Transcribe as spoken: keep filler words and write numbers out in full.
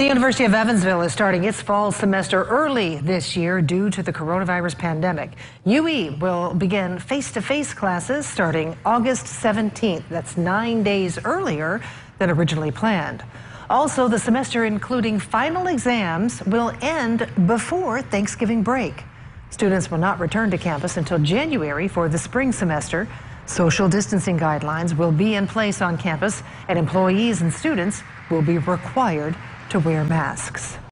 The University of Evansville is starting its fall semester early this year due to the coronavirus pandemic. U E will begin face-to-face classes starting August seventeenth. That's nine days earlier than originally planned. Also, the semester, including final exams, will end before Thanksgiving break. Students will not return to campus until January for the spring semester. Social distancing guidelines will be in place on campus, and employees and students will be required to wear masks.